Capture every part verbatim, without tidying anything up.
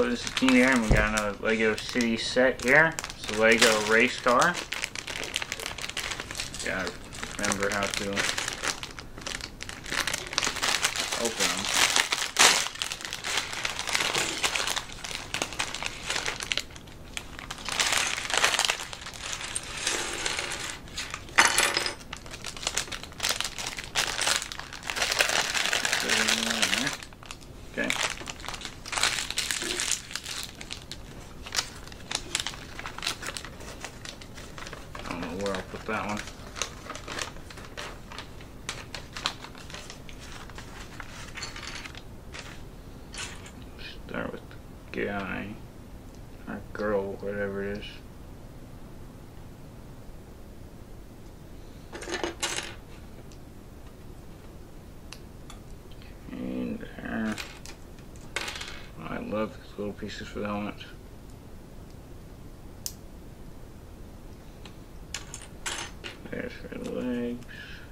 So this is neat here, and we got another Lego City set here. It's a Lego race car. Gotta remember how to open them. Okay. I don't know where I'll put that one. Start with the guy, or girl, whatever it is. And there. I love these little pieces for the helmet. There's her legs.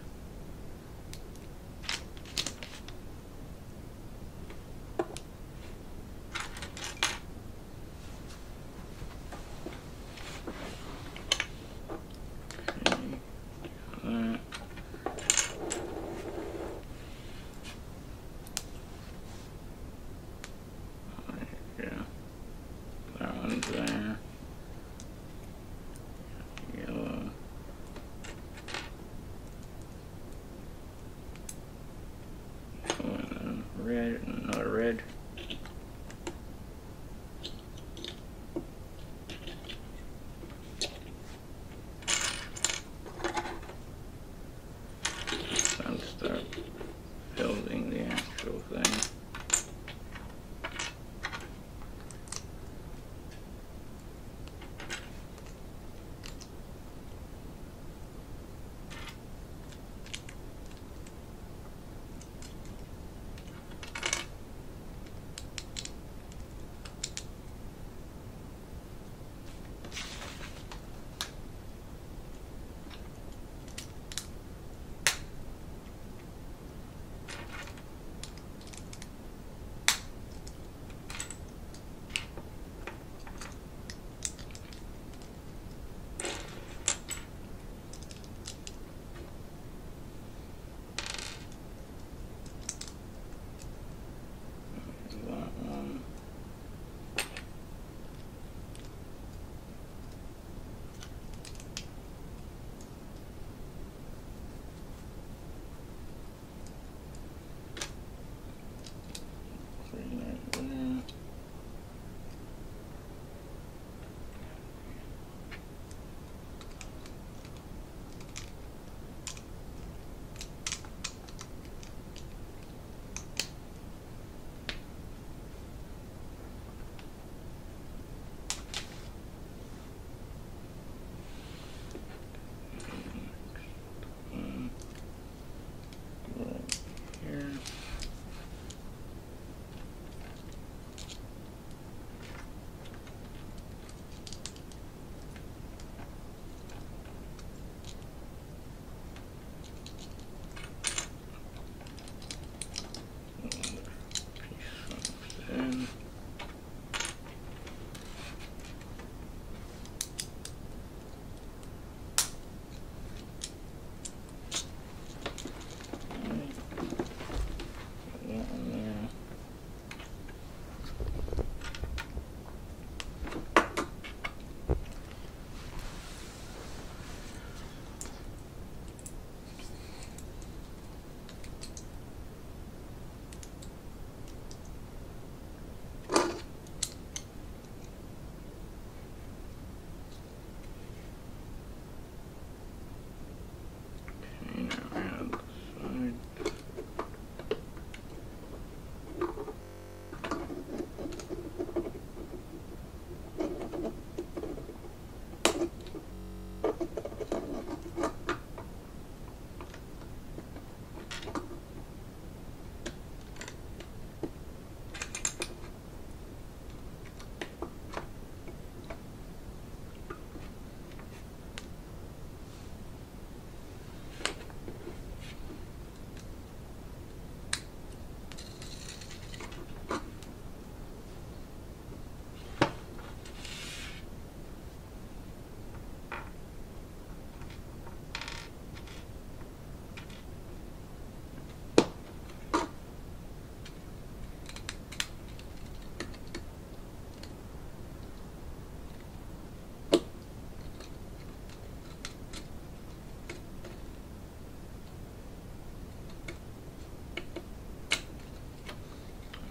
Okay, that. Yeah, that one's there. Yellow.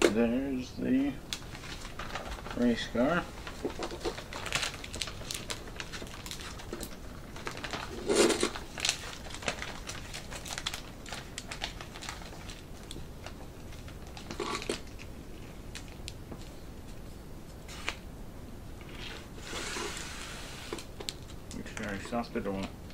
there's the race car. Which I shut the door.